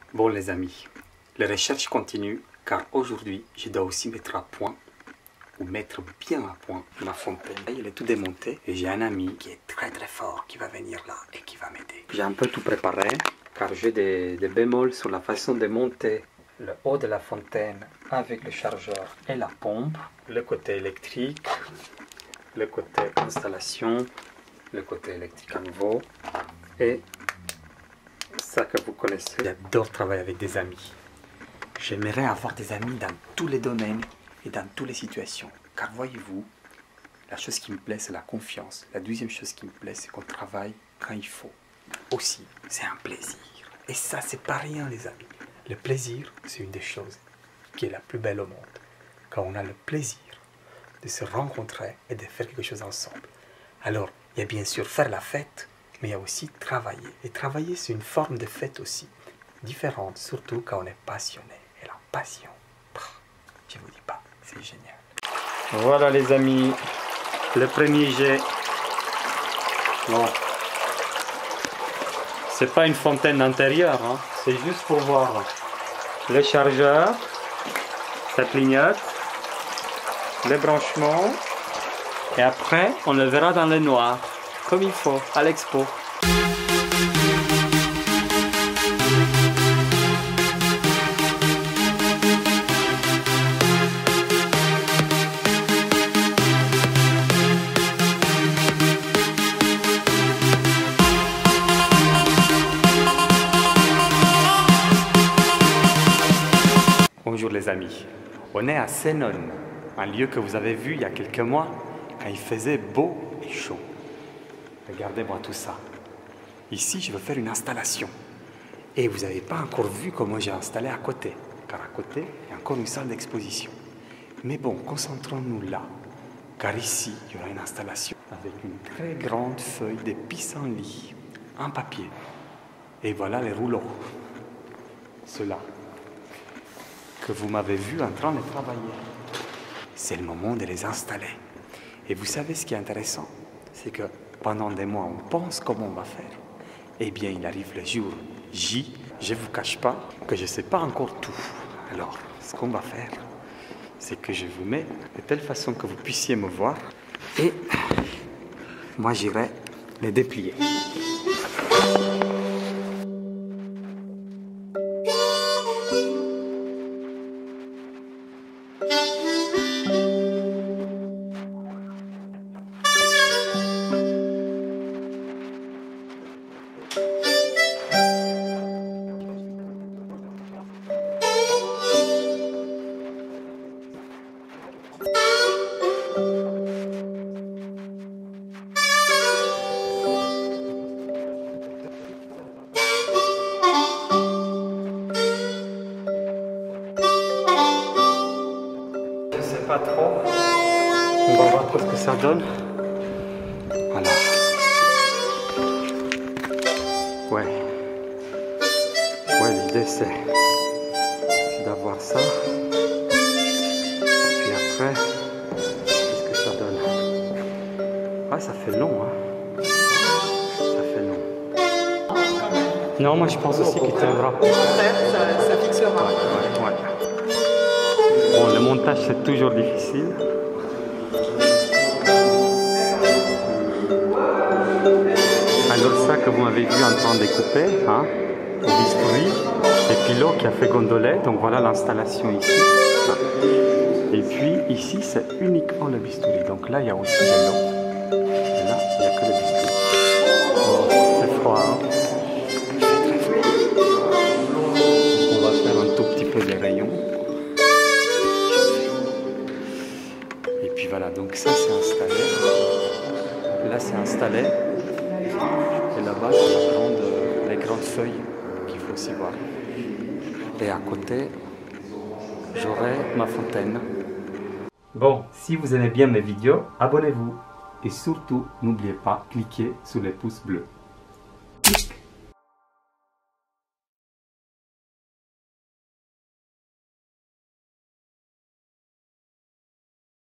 Bon les amis, les recherches continuent car aujourd'hui je dois aussi mettre à point ou mettre bien à point ma fontaine. Elle est tout démontée et j'ai un ami qui est très fort qui va venir là et qui va m'aider. J'ai un peu tout préparé car j'ai des bémols sur la façon de monter le haut de la fontaine avec le chargeur et la pompe, le côté électrique, le côté installation, le côté électrique à nouveau et ça que vous connaissez. J'adore travailler avec des amis. J'aimerais avoir des amis dans tous les domaines et dans toutes les situations. Car voyez-vous, la chose qui me plaît, c'est la confiance. La deuxième chose qui me plaît, c'est qu'on travaille quand il faut. Aussi, c'est un plaisir. Et ça, c'est pas rien, les amis. Le plaisir, c'est une des choses qui est la plus belle au monde. Quand on a le plaisir de se rencontrer et de faire quelque chose ensemble. Alors, il y a bien sûr faire la fête, mais il y a aussi travailler. Et travailler, c'est une forme de fête aussi, différente, surtout quand on est passionné. Et la passion, je vous dis pas, c'est génial. Voilà les amis, le premier jet. Bon, c'est pas une fontaine intérieure, hein. C'est juste pour voir le chargeur, ça clignote, les branchements, et après on le verra dans le noir, comme il faut, à l'expo. Bonjour les amis, on est à Senon, un lieu que vous avez vu il y a quelques mois, quand il faisait beau et chaud. Regardez-moi tout ça. Ici, je veux faire une installation. Et vous n'avez pas encore vu comment j'ai installé à côté, car à côté, il y a encore une salle d'exposition. Mais bon, concentrons-nous là, car ici, il y aura une installation avec une très grande feuille de pissenlit en papier. Et voilà les rouleaux. Ceux-là que vous m'avez vu en train de travailler. C'est le moment de les installer. Et vous savez ce qui est intéressant? C'est que pendant des mois, on pense comment on va faire. Eh bien, il arrive le jour J, je ne vous cache pas que je ne sais pas encore tout. Alors, ce qu'on va faire, c'est que je vous mets de telle façon que vous puissiez me voir. Et moi, j'irai les déplier. Pas trop. On va voir ce que ça donne. Voilà. Ouais, l'idée c'est d'avoir ça. Puis après, qu'est-ce que ça donne? Ah, ça fait long, hein. Ça fait long. Non, moi je pense aussi qu'il tiendra. Ça fixera. Ouais. Bon, le montage c'est toujours difficile. Alors ça que vous m'avez vu en train de découper, hein, au bistouri, c'est Pilot qui a fait gondoler, donc voilà l'installation ici. Et puis ici c'est uniquement le bistouri, donc là il y a aussi de l'eau. Et là il n'y a que le bistouri. Oh, c'est froid, hein. On va faire un tout petit peu des rayons. Et puis voilà, donc ça c'est installé. Là c'est installé. Et là-bas c'est les grandes feuilles qu'il faut aussi voir. Et à côté, j'aurai ma fontaine. Bon, si vous aimez bien mes vidéos, abonnez-vous. Et surtout, n'oubliez pas, cliquez sur les pouces bleus.